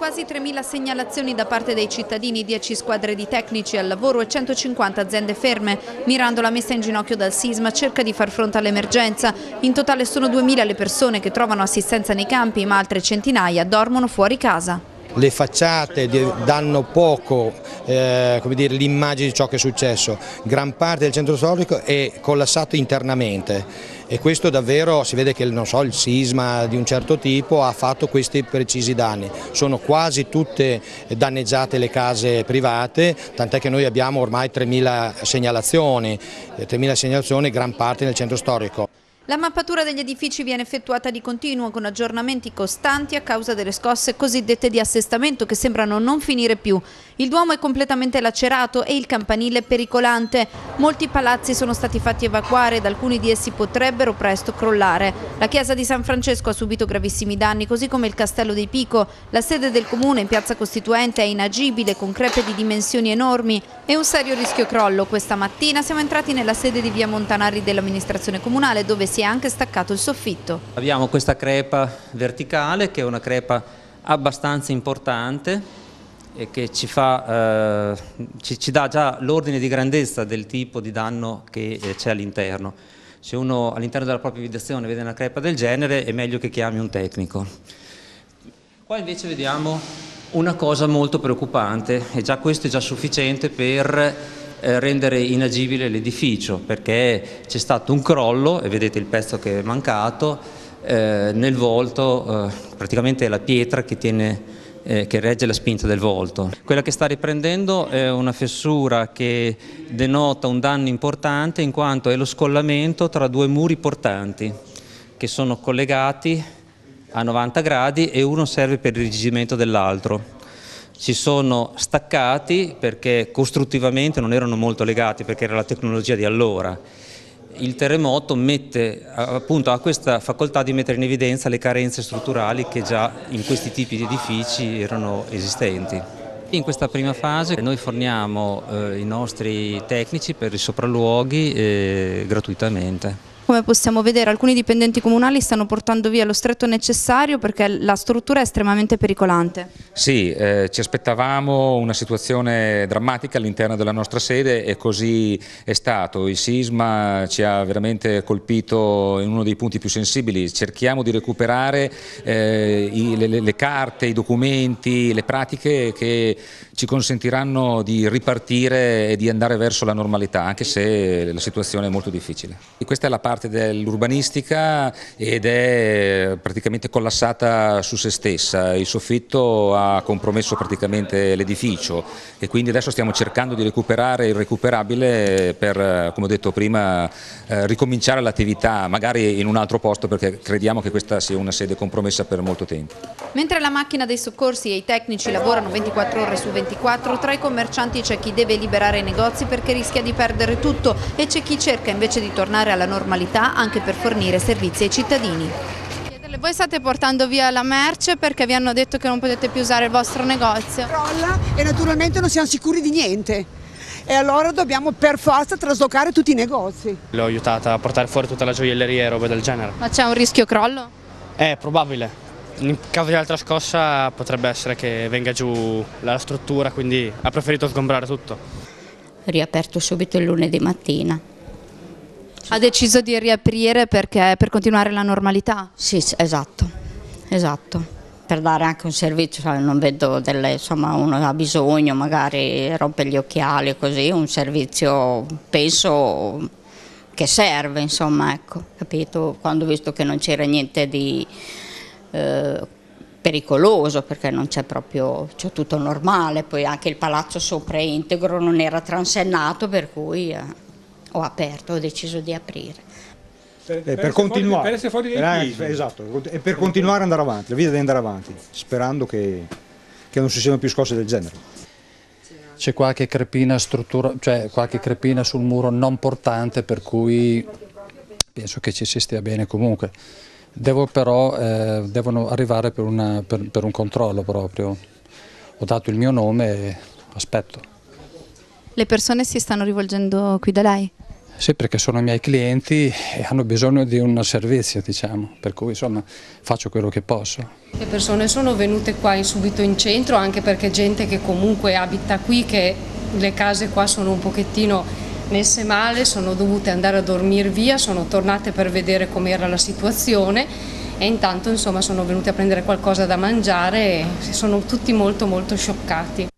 Quasi 3.000 segnalazioni da parte dei cittadini, 10 squadre di tecnici al lavoro e 150 aziende ferme. Mirando la messa in ginocchio dal sisma cerca di far fronte all'emergenza. In totale sono 2.000 le persone che trovano assistenza nei campi, ma altre centinaia dormono fuori casa. Le facciate danno poco l'immagine di ciò che è successo. Gran parte del centro storico è collassato internamente e questo davvero si vede che il sisma di un certo tipo ha fatto questi precisi danni. Sono quasi tutte danneggiate le case private, tant'è che noi abbiamo ormai 3.000 segnalazioni, gran parte nel centro storico. La mappatura degli edifici viene effettuata di continuo con aggiornamenti costanti a causa delle scosse cosiddette di assestamento che sembrano non finire più. Il Duomo è completamente lacerato e il campanile pericolante. Molti palazzi sono stati fatti evacuare ed alcuni di essi potrebbero presto crollare. La chiesa di San Francesco ha subito gravissimi danni, così come il castello dei Pico. La sede del comune in piazza Costituente è inagibile con crepe di dimensioni enormi e un serio rischio crollo. Questa mattina siamo entrati nella sede di via Montanari dell'amministrazione comunale dove si è anche staccato il soffitto. Abbiamo questa crepa verticale che è una crepa abbastanza importante e che ci dà già l'ordine di grandezza del tipo di danno che c'è all'interno. Se uno all'interno della propria abitazione vede una crepa del genere è meglio che chiami un tecnico. Qua invece vediamo una cosa molto preoccupante e già questo è già sufficiente per rendere inagibile l'edificio, perché c'è stato un crollo e vedete il pezzo che è mancato nel volto, praticamente è la pietra che regge la spinta del volto. Quella che sta riprendendo è una fessura che denota un danno importante in quanto è lo scollamento tra due muri portanti che sono collegati a 90 gradi e uno serve per il irrigidimento dell'altro. Si sono staccati perché costruttivamente non erano molto legati, perché era la tecnologia di allora. Il terremoto ha questa facoltà di mettere in evidenza le carenze strutturali che già in questi tipi di edifici erano esistenti. In questa prima fase noi forniamo i nostri tecnici per i sopralluoghi gratuitamente. Come possiamo vedere, alcuni dipendenti comunali stanno portando via lo stretto necessario perché la struttura è estremamente pericolante. Sì, ci aspettavamo una situazione drammatica all'interno della nostra sede e così è stato. Il sisma ci ha veramente colpito in uno dei punti più sensibili. Cerchiamo di recuperare le carte, i documenti, le pratiche che ci consentiranno di ripartire e di andare verso la normalità, anche se la situazione è molto difficile. E questa è la parte dell'urbanistica ed è praticamente collassata su se stessa. Il soffitto ha compromesso praticamente l'edificio e quindi adesso stiamo cercando di recuperare il recuperabile per, come ho detto prima, ricominciare l'attività magari in un altro posto, perché crediamo che questa sia una sede compromessa per molto tempo. Mentre la macchina dei soccorsi e i tecnici lavorano 24 ore su 24, tra i commercianti c'è chi deve liberare i negozi perché rischia di perdere tutto e c'è chi cerca invece di tornare alla normalità anche per fornire servizi ai cittadini. Voi state portando via la merce perché vi hanno detto che non potete più usare il vostro negozio. Crolla e naturalmente non siamo sicuri di niente e allora dobbiamo per forza traslocare tutti i negozi. L'ho aiutata a portare fuori tutta la gioielleria e robe del genere. Ma c'è un rischio crollo? È probabile. In caso di altra scossa potrebbe essere che venga giù la struttura, quindi ha preferito sgombrare tutto. Riaperto subito il lunedì mattina. Ha deciso di riaprire perché per continuare la normalità? Sì, esatto, per dare anche un servizio, non vedo uno ha bisogno, magari rompe gli occhiali così, un servizio penso che serve, insomma, ecco, capito? Quando ho visto che non c'era niente di pericoloso, perché non c'è proprio, c'è tutto normale, poi anche il palazzo sopra è integro, non era transennato, per cui ho aperto, ho deciso di aprire. Per continuare, per essere fuori esatto, e per continuare ad andare avanti, la vita deve andare avanti, sperando che non ci siano più scosse del genere. C'è qualche crepina qualche crepina sul muro non portante, per cui penso che ci si stia bene comunque. Devono arrivare per un controllo proprio. Ho dato il mio nome e aspetto. Le persone si stanno rivolgendo qui da lei? Sì, perché sono i miei clienti e hanno bisogno di un servizio, diciamo, per cui insomma faccio quello che posso. Le persone sono venute qua subito in centro, anche perché gente che comunque abita qui, che le case qua sono un pochettino messe male, sono dovute andare a dormire via, sono tornate per vedere com'era la situazione e intanto insomma sono venute a prendere qualcosa da mangiare e sono tutti molto scioccati.